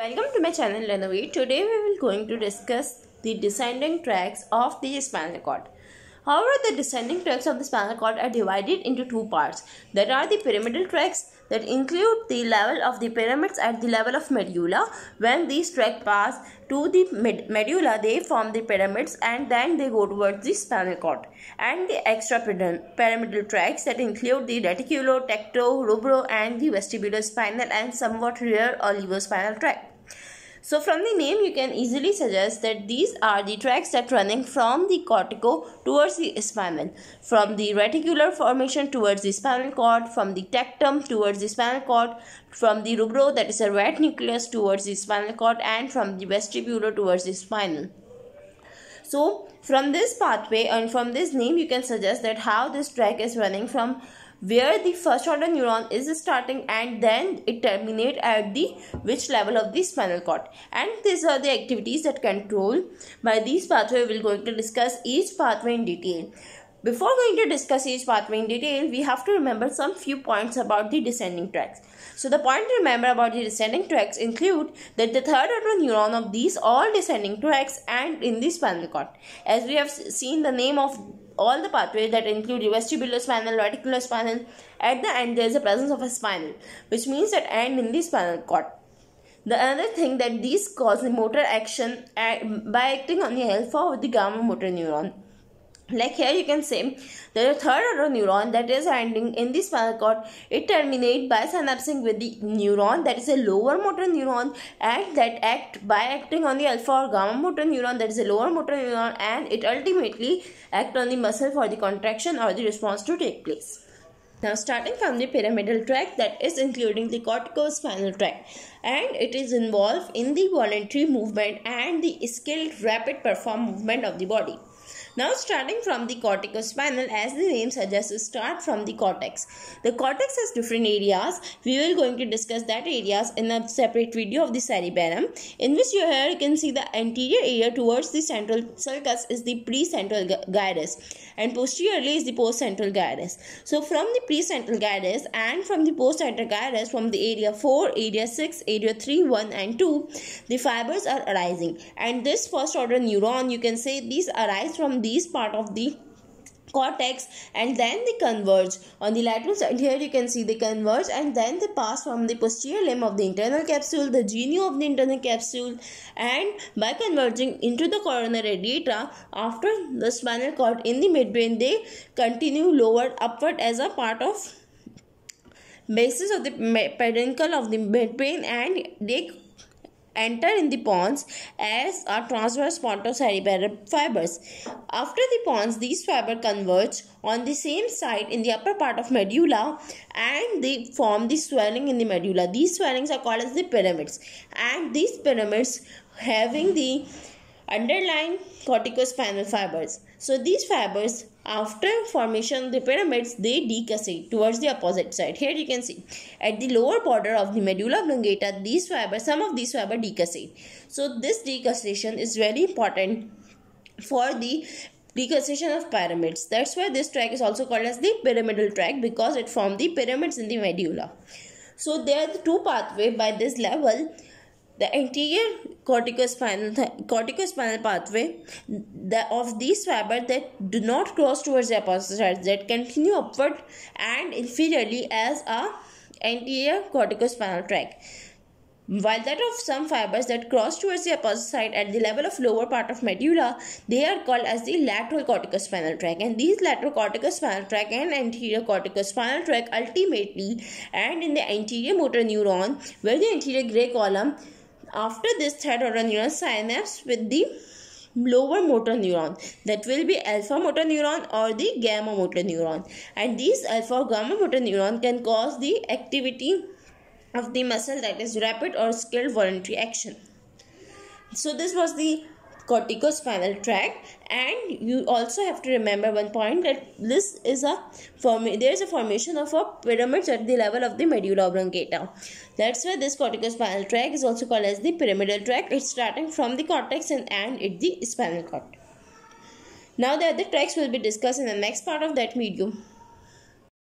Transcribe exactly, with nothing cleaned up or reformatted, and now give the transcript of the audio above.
Welcome to my channel Learnovate. Today we will going to discuss the descending tracts of the spinal cord. However, the descending tracts of the spinal cord are divided into two parts. There are the pyramidal tracts that include the level of the pyramids at the level of medulla. When these tracts pass to the med medulla, they form the pyramids and then they go towards the spinal cord. And the extra pyramidal tracts that include the reticulo, tecto, rubro and the vestibulospinal and somewhat rare olivospinal tract. So from the name you can easily suggest that these are the tracts that running from the cortico towards the spinal, from the reticular formation towards the spinal cord, from the tectum towards the spinal cord, from the rubro, that is a rat nucleus, towards the spinal cord, and from the vestibular towards the spinal. So from this pathway and from this name you can suggest that how this tract is running from where the first order neuron is starting and then it terminates at the which level of the spinal cord. And these are the activities that control by these pathway. We will going to discuss each pathway in detail. Before going to discuss each pathway in detail, we have to remember some few points about the descending tracts. So the point to remember about the descending tracts include that the third order neuron of these all descending tracts and in the spinal cord. As we have seen the name of all the pathways that include vestibulospinal, reticulospinal, at the end there is a presence of a spinal, which means that end in the spinal cord. The other thing that these cause the motor action by acting on the alpha or the gamma motor neuron. Like here you can say that a third order neuron that is ending in the spinal cord, it terminates by synapsing with the neuron that is a lower motor neuron and that act by acting on the alpha or gamma motor neuron that is a lower motor neuron, and it ultimately act on the muscle for the contraction or the response to take place. Now starting from the pyramidal tract, that is including the corticospinal tract, and it is involved in the voluntary movement and the skilled rapid perform movement of the body. Now starting from the corticospinal, as the name suggests, start from the cortex. The cortex has different areas. We will going to discuss that areas in a separate video of the cerebellum, in which you here you can see the anterior area towards the central sulcus is the precentral gyrus and posteriorly is the postcentral gyrus. So from the precentral gyrus and from the postcentral gyrus, from the area four, area six, area three, one and two, the fibers are arising, and this first order neuron you can say these arise from these part of the cortex and then they converge on the lateral side. Here you can see they converge and then they pass from the posterior limb of the internal capsule, the genu of the internal capsule, and by converging into the corona radiata after the spinal cord in the midbrain, they continue lower upward as a part of basis of the peduncle of the midbrain, and they enter in the pons as a transverse pontocerebellar fibers. After the pons, these fibers converge on the same side in the upper part of medulla and they form the swelling in the medulla. These swellings are called as the pyramids, and these pyramids having the underlying corticospinal fibers. So these fibers, after formation of the pyramids, they decussate towards the opposite side. Here you can see at the lower border of the medulla oblongata, these fibers, some of these fibers decussate. So this decussation is very important for the decussation of pyramids. That's why this tract is also called as the pyramidal tract, because it forms the pyramids in the medulla. So there are the two pathways by this level. The anterior corticospinal corticospinal pathway the, of these fibers that do not cross towards the opposite side, that continue upward and inferiorly as a anterior corticospinal tract, while that of some fibers that cross towards the opposite side at the level of lower part of medulla, they are called as the lateral corticospinal tract. And these lateral corticospinal tract and anterior corticospinal tract ultimately and in the anterior motor neuron, where the anterior gray column, after this third order neuron synapse with the lower motor neuron, that will be alpha motor neuron or the gamma motor neuron, and these alpha or gamma motor neuron can cause the activity of the muscle, that is rapid or skilled voluntary action. So this was the corticospinal tract, and you also have to remember one point, that this is a form there is a formation of a pyramids at the level of the medulla oblongata. That's why this corticospinal tract is also called as the pyramidal tract. It's starting from the cortex and end at the spinal cord. Now the other tracts will be discussed in the next part of that video.